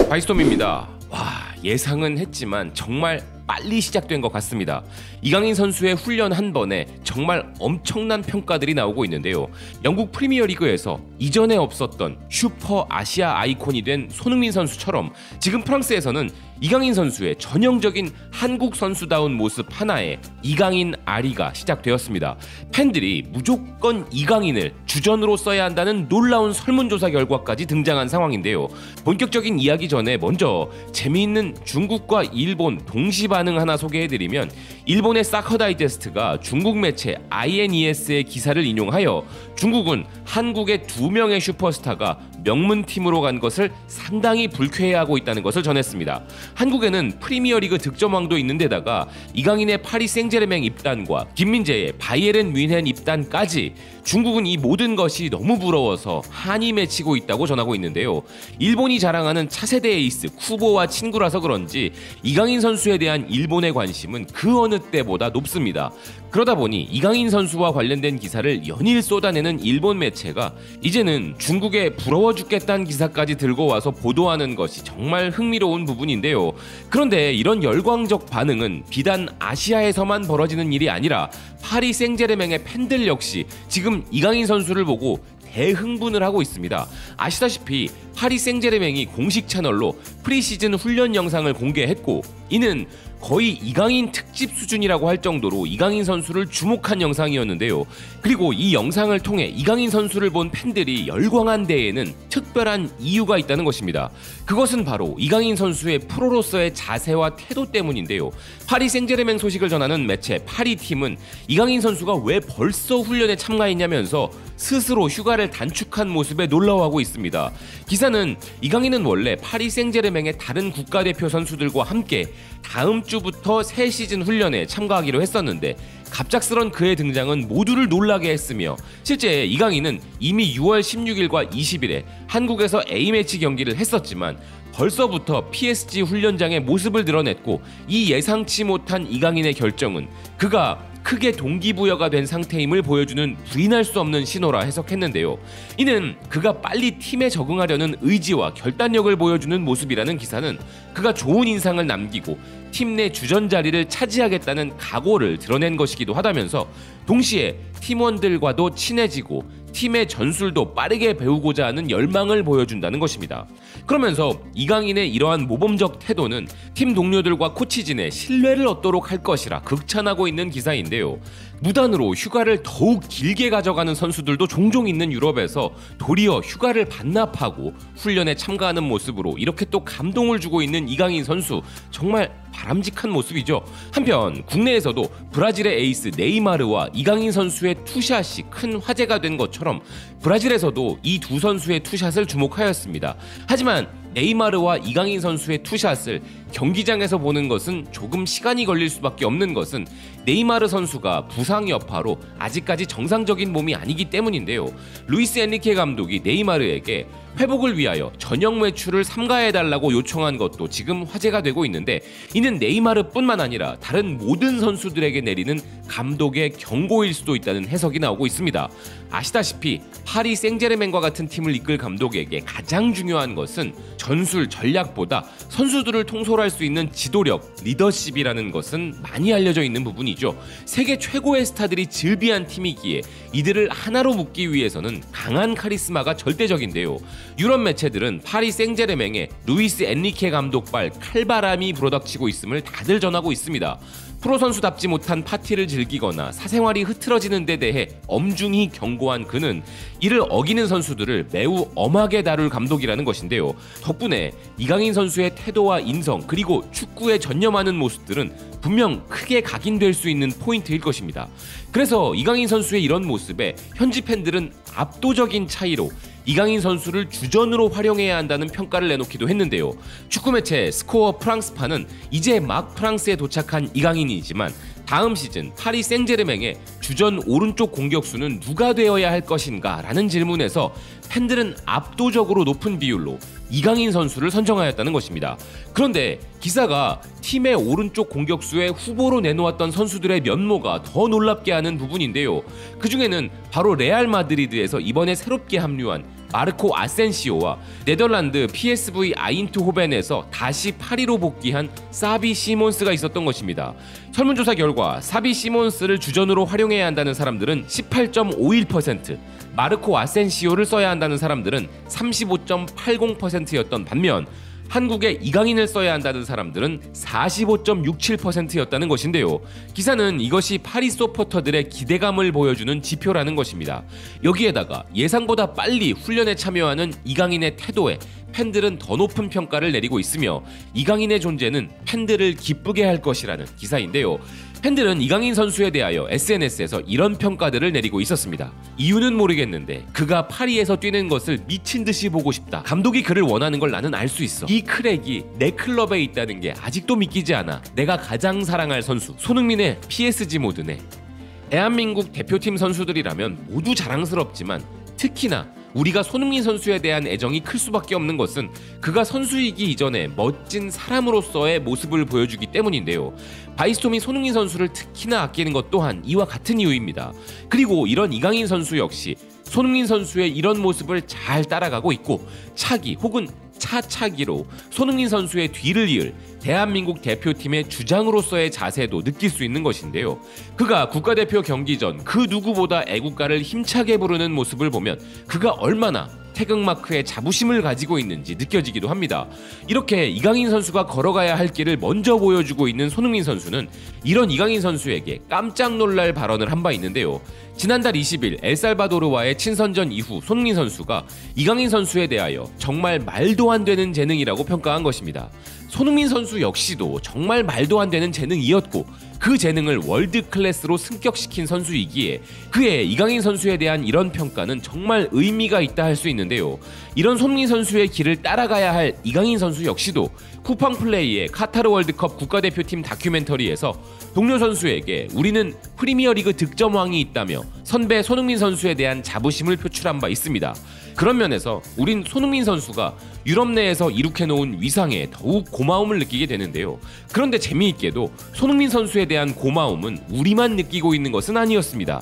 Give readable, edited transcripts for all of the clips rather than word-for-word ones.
바이스톰입니다. 예상은 했지만 정말 빨리 시작된 것 같습니다. 이강인 선수의 훈련 한 번에 정말 엄청난 평가들이 나오고 있는데요. 영국 프리미어리그에서 이전에 없었던 슈퍼 아시아 아이콘이 된 손흥민 선수처럼 지금 프랑스에서는 이강인 선수의 전형적인 한국 선수다운 모습 하나에 이강인 아리가 시작되었습니다. 팬들이 무조건 이강인을 주전으로 써야 한다는 놀라운 설문조사 결과까지 등장한 상황인데요. 본격적인 이야기 전에 먼저 재미있는 중국과 일본 동시 반응 하나 소개해드리면, 일본의 사커 다이제스트가 중국 매체 INES의 기사를 인용하여 중국은 한국의 2명의 슈퍼스타가 명문팀으로 간 것을 상당히 불쾌해하고 있다는 것을 전했습니다. 한국에는 프리미어리그 득점왕도 있는데다가 이강인의 파리 생제르맹 입단과 김민재의 바이에른 뮌헨 입단까지 중국은 이 모든 것이 너무 부러워서 한이 맺히고 있다고 전하고 있는데요. 일본이 자랑하는 차세대 에이스 쿠보와 친구라서 그런지 이강인 선수에 대한 일본의 관심은 그 어느 때보다 높습니다. 그러다 보니 이강인 선수와 관련된 기사를 연일 쏟아내는 일본 매체가 이제는 중국에 부러워 죽겠다는 기사까지 들고 와서 보도하는 것이 정말 흥미로운 부분인데요. 그런데 이런 열광적 반응은 비단 아시아에서만 벌어지는 일이 아니라 파리 생제르맹의 팬들 역시 지금 이강인 선수를 보고 대흥분을 하고 있습니다. 아시다시피 파리 생제르맹이 공식 채널로 프리시즌 훈련 영상을 공개했고, 이는 거의 이강인 특집 수준이라고 할 정도로 이강인 선수를 주목한 영상이었는데요. 그리고 이 영상을 통해 이강인 선수를 본 팬들이 열광한 데에는 특별한 이유가 있다는 것입니다. 그것은 바로 이강인 선수의 프로로서의 자세와 태도 때문인데요. 파리 생제르맹 소식을 전하는 매체 파리팀은 이강인 선수가 왜 벌써 훈련에 참가했냐면서 스스로 휴가를 단축한 모습에 놀라워하고 있습니다. 기사는 이강인은 원래 파리 생제르맹의 다른 국가대표 선수들과 함께 다음 주부터 새 시즌 훈련에 참가하기로 했었는데, 갑작스런 그의 등장은 모두를 놀라게 했으며, 실제 이강인은 이미 6월 16일과 20일에 한국에서 A매치 경기를 했었지만 벌써부터 PSG 훈련장의 모습을 드러냈고, 이 예상치 못한 이강인의 결정은 그가 크게 동기부여가 된 상태임을 보여주는 부인할 수 없는 신호라 해석했는데요. 이는 그가 빨리 팀에 적응하려는 의지와 결단력을 보여주는 모습이라는 기사는 그가 좋은 인상을 남기고 팀 내 주전 자리를 차지하겠다는 각오를 드러낸 것이기도 하다면서, 동시에 팀원들과도 친해지고 팀의 전술도 빠르게 배우고자 하는 열망을 보여준다는 것입니다. 그러면서 이강인의 이러한 모범적 태도는 팀 동료들과 코치진의 신뢰를 얻도록 할 것이라 극찬하고 있는 기사인데요. 무단으로 휴가를 더욱 길게 가져가는 선수들도 종종 있는 유럽에서 도리어 휴가를 반납하고 훈련에 참가하는 모습으로 이렇게 또 감동을 주고 있는 이강인 선수, 정말 바람직한 모습이죠. 한편 국내에서도 브라질의 에이스 네이마르와 이강인 선수의 투샷이 큰 화제가 된 것처럼 브라질에서도 이 두 선수의 투샷을 주목하였습니다. 하지만 네이마르와 이강인 선수의 투샷을 경기장에서 보는 것은 조금 시간이 걸릴 수밖에 없는 것은 네이마르 선수가 부상 여파로 아직까지 정상적인 몸이 아니기 때문인데요. 루이스 엔리케 감독이 네이마르에게 회복을 위하여 전역 매출을 삼가해달라고 요청한 것도 지금 화제가 되고 있는데, 이는 네이마르뿐만 아니라 다른 모든 선수들에게 내리는 감독의 경고일 수도 있다는 해석이 나오고 있습니다. 아시다시피 파리 생제르맹과 같은 팀을 이끌 감독에게 가장 중요한 것은 전술 전략보다 선수들을 통솔할 수 있는 지도력, 리더십이라는 것은 많이 알려져 있는 부분이죠. 세계 최고의 스타들이 즐비한 팀이기에 이들을 하나로 묶기 위해서는 강한 카리스마가 절대적인데요. 유럽 매체들은 파리 생제르맹의 루이스 엔리케 감독발 칼바람이 불어닥치고 있음을 다들 전하고 있습니다. 프로 선수답지 못한 파티를 즐기거나 사생활이 흐트러지는 데 대해 엄중히 경고한 그는 이를 어기는 선수들을 매우 엄하게 다룰 감독이라는 것인데요. 덕분에 이강인 선수의 태도와 인성, 그리고 축구에 전념하는 모습들은 분명 크게 각인될 수 있는 포인트일 것입니다. 그래서 이강인 선수의 이런 모습에 현지 팬들은 압도적인 차이로 이강인 선수를 주전으로 활용해야 한다는 평가를 내놓기도 했는데요. 축구 매체 스코어 프랑스파는 이제 막 프랑스에 도착한 이강인이지만 다음 시즌 파리 생제르맹의 주전 오른쪽 공격수는 누가 되어야 할 것인가 라는 질문에서 팬들은 압도적으로 높은 비율로 이강인 선수를 선정하였다는 것입니다. 그런데 기사가 팀의 오른쪽 공격수의 후보로 내놓았던 선수들의 면모가 더 놀랍게 하는 부분인데요. 그 중에는 바로 레알 마드리드에서 이번에 새롭게 합류한 마르코 아센시오와 네덜란드 PSV 아인트호벤에서 다시 파리로 복귀한 사비 시몬스가 있었던 것입니다. 설문조사 결과 사비 시몬스를 주전으로 활용해야 한다는 사람들은 18.51%, 마르코 아센시오를 써야 한다는 사람들은 35.80%였던 반면 한국에 이강인을 써야 한다는 사람들은 45.67%였다는 것인데요. 기사는 이것이 파리 서포터들의 기대감을 보여주는 지표라는 것입니다. 여기에다가 예상보다 빨리 훈련에 참여하는 이강인의 태도에 팬들은 더 높은 평가를 내리고 있으며 이강인의 존재는 팬들을 기쁘게 할 것이라는 기사인데요. 팬들은 이강인 선수에 대하여 SNS에서 이런 평가들을 내리고 있었습니다. 이유는 모르겠는데 그가 파리에서 뛰는 것을 미친 듯이 보고 싶다. 감독이 그를 원하는 걸 나는 알 수 있어. 이 크랙이 내 클럽에 있다는 게 아직도 믿기지 않아. 내가 가장 사랑할 선수 손흥민의 PSG 모드네. 대한민국 대표팀 선수들이라면 모두 자랑스럽지만 특히나 우리가 손흥민 선수에 대한 애정이 클 수밖에 없는 것은 그가 선수이기 이전에 멋진 사람으로서의 모습을 보여주기 때문인데요. 바이스톰이 손흥민 선수를 특히나 아끼는 것 또한 이와 같은 이유입니다. 그리고 이런 이강인 선수 역시 손흥민 선수의 이런 모습을 잘 따라가고 있고 차기 혹은 차차기로 손흥민 선수의 뒤를 이을 대한민국 대표팀의 주장으로서의 자세도 느낄 수 있는 것인데요. 그가 국가대표 경기 전 그 누구보다 애국가를 힘차게 부르는 모습을 보면 그가 얼마나 태극마크에 자부심을 가지고 있는지 느껴지기도 합니다. 이렇게 이강인 선수가 걸어가야 할 길을 먼저 보여주고 있는 손흥민 선수는 이런 이강인 선수에게 깜짝 놀랄 발언을 한 바 있는데요. 지난달 20일 엘살바도르와의 친선전 이후 손흥민 선수가 이강인 선수에 대하여 정말 말도 안 되는 재능이라고 평가한 것입니다. 손흥민 선수 역시도 정말 말도 안 되는 재능이었고 그 재능을 월드 클래스로 승격시킨 선수이기에 그의 이강인 선수에 대한 이런 평가는 정말 의미가 있다 할 수 있는데요. 이런 손흥민 선수의 길을 따라가야 할 이강인 선수 역시도 쿠팡 플레이의 카타르 월드컵 국가대표팀 다큐멘터리에서 동료 선수에게 우리는 프리미어리그 득점왕이 있다며 선배 손흥민 선수에 대한 자부심을 표출한 바 있습니다. 그런 면에서 우린 손흥민 선수가 유럽 내에서 이룩해놓은 위상에 더욱 고마움을 느끼게 되는데요. 그런데 재미있게도 손흥민 선수에 대한 고마움은 우리만 느끼고 있는 것은 아니었습니다.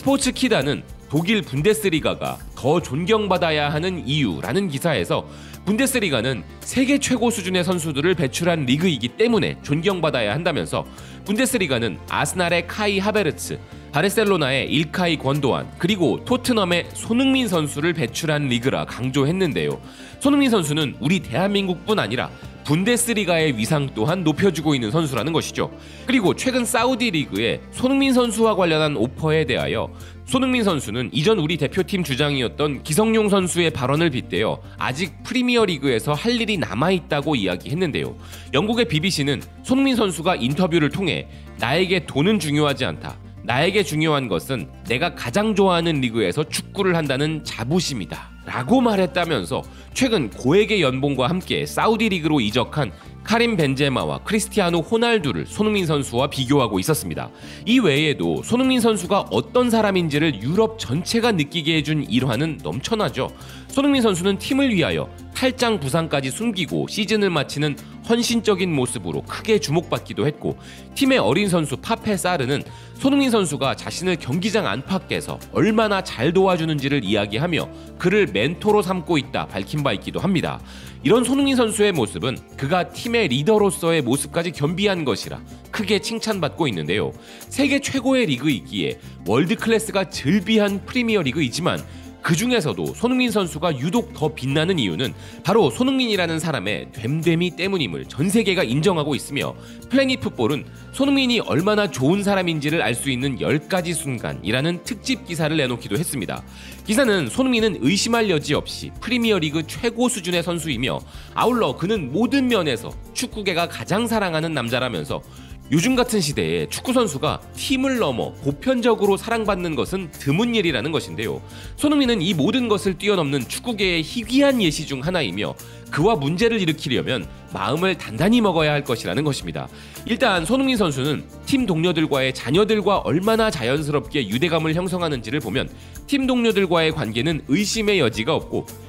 스포츠키다는 독일 분데스리가가 더 존경받아야 하는 이유라는 기사에서 분데스리가는 세계 최고 수준의 선수들을 배출한 리그이기 때문에 존경받아야 한다면서 분데스리가는 아스날의 카이 하베르츠, 바르셀로나의 일카이 권도안, 그리고 토트넘의 손흥민 선수를 배출한 리그라 강조했는데요. 손흥민 선수는 우리 대한민국뿐 아니라 분데스리가의 위상 또한 높여주고 있는 선수라는 것이죠. 그리고 최근 사우디 리그에 손흥민 선수와 관련한 오퍼에 대하여 손흥민 선수는 이전 우리 대표팀 주장이었던 기성용 선수의 발언을 빗대어 아직 프리미어리그에서 할 일이 남아있다고 이야기했는데요. 영국의 BBC는 손흥민 선수가 인터뷰를 통해 나에게 돈은 중요하지 않다. 나에게 중요한 것은 내가 가장 좋아하는 리그에서 축구를 한다는 자부심이다 라고 말했다면서 최근 고액의 연봉과 함께 사우디 리그로 이적한 카림 벤제마와 크리스티아노 호날두를 손흥민 선수와 비교하고 있었습니다. 이 외에도 손흥민 선수가 어떤 사람인지를 유럽 전체가 느끼게 해준 일화는 넘쳐나죠. 손흥민 선수는 팀을 위하여 탈장 부상까지 숨기고 시즌을 마치는 헌신적인 모습으로 크게 주목받기도 했고 팀의 어린 선수 파페 사르는 손흥민 선수가 자신을 경기장 안팎에서 얼마나 잘 도와주는지를 이야기하며 그를 멘토로 삼고 있다 밝힌 바 있기도 합니다. 이런 손흥민 선수의 모습은 그가 팀의 리더로서의 모습까지 겸비한 것이라 크게 칭찬받고 있는데요. 세계 최고의 리그이기에 월드 클래스가 즐비한 프리미어 리그이지만 그 중에서도 손흥민 선수가 유독 더 빛나는 이유는 바로 손흥민이라는 사람의 됨됨이 때문임을 전 세계가 인정하고 있으며 플래닛 풋볼은 손흥민이 얼마나 좋은 사람인지를 알 수 있는 10가지 순간이라는 특집 기사를 내놓기도 했습니다. 기사는 손흥민은 의심할 여지 없이 프리미어리그 최고 수준의 선수이며 아울러 그는 모든 면에서 축구계가 가장 사랑하는 남자라면서 요즘 같은 시대에 축구선수가 팀을 넘어 보편적으로 사랑받는 것은 드문 일이라는 것인데요. 손흥민은 이 모든 것을 뛰어넘는 축구계의 희귀한 예시 중 하나이며 그와 문제를 일으키려면 마음을 단단히 먹어야 할 것이라는 것입니다. 일단 손흥민 선수는 팀 동료들과의 자녀들과 얼마나 자연스럽게 유대감을 형성하는지를 보면 팀 동료들과의 관계는 의심의 여지가 없고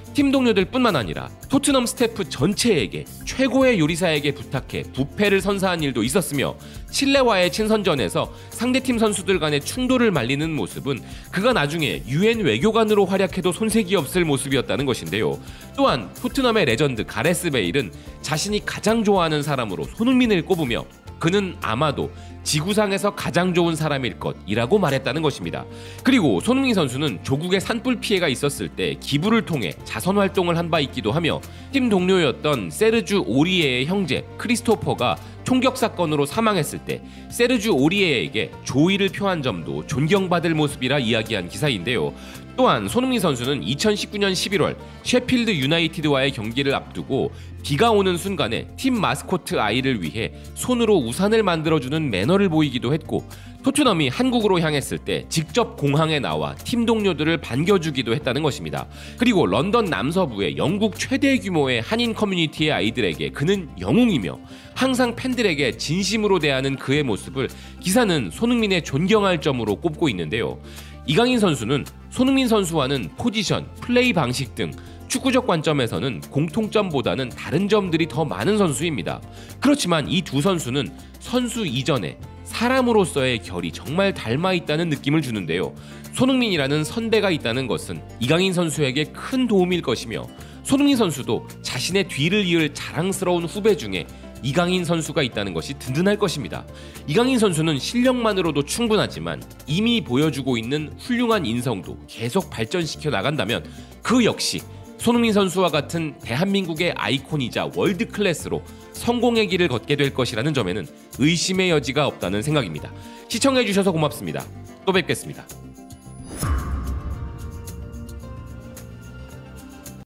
팀 동료들뿐만 아니라 토트넘 스태프 전체에게 최고의 요리사에게 부탁해 뷔페를 선사한 일도 있었으며 칠레와의 친선전에서 상대팀 선수들 간의 충돌을 말리는 모습은 그가 나중에 UN 외교관으로 활약해도 손색이 없을 모습이었다는 것인데요. 또한 토트넘의 레전드 가레스 베일은 자신이 가장 좋아하는 사람으로 손흥민을 꼽으며 그는 아마도 지구상에서 가장 좋은 사람일 것이라고 말했다는 것입니다. 그리고 손흥민 선수는 조국의 산불 피해가 있었을 때 기부를 통해 자선 활동을 한 바 있기도 하며 팀 동료였던 세르주 오리에의 형제 크리스토퍼가 총격 사건으로 사망했을 때 세르주 오리에에게 조의를 표한 점도 존경받을 모습이라 이야기한 기사인데요. 또한 손흥민 선수는 2019년 11월 셰필드 유나이티드와의 경기를 앞두고 비가 오는 순간에 팀 마스코트 아이를 위해 손으로 우산을 만들어주는 매너를 보이기도 했고 토트넘이 한국으로 향했을 때 직접 공항에 나와 팀 동료들을 반겨주기도 했다는 것입니다. 그리고 런던 남서부의 영국 최대 규모의 한인 커뮤니티의 아이들에게 그는 영웅이며 항상 팬들에게 진심으로 대하는 그의 모습을 기사는 손흥민의 존경할 점으로 꼽고 있는데요. 이강인 선수는 손흥민 선수와는 포지션, 플레이 방식 등 축구적 관점에서는 공통점보다는 다른 점들이 더 많은 선수입니다. 그렇지만 이 두 선수는 선수 이전에 사람으로서의 결이 정말 닮아 있다는 느낌을 주는데요. 손흥민이라는 선배가 있다는 것은 이강인 선수에게 큰 도움일 것이며 손흥민 선수도 자신의 뒤를 이을 자랑스러운 후배 중에 이강인 선수가 있다는 것이 든든할 것입니다. 이강인 선수는 실력만으로도 충분하지만 이미 보여주고 있는 훌륭한 인성도 계속 발전시켜 나간다면 그 역시 손흥민 선수와 같은 대한민국의 아이콘이자 월드 클래스로 성공의 길을 걷게 될 것이라는 점에는 의심의 여지가 없다는 생각입니다. 시청해주셔서 고맙습니다. 또 뵙겠습니다.